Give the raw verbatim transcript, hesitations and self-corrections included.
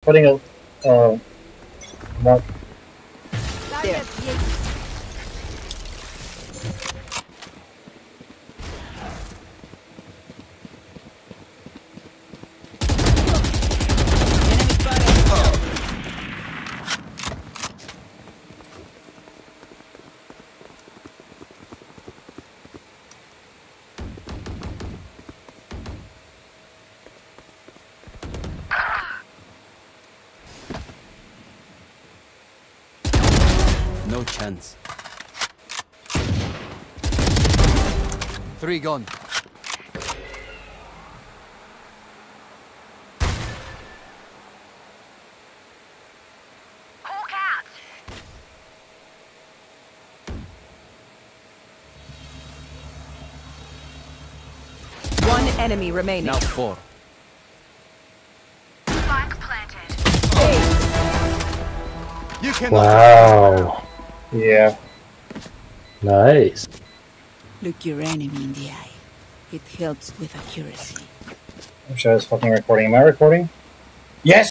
putting a uh mark. There. No chance. Three gone. Hawk out. One enemy remaining. Now four. Spike planted. You cannot. Wow. Yeah. Nice. Look your enemy in the eye. It helps with accuracy. I'm sure I was fucking recording. Am I recording? Yes!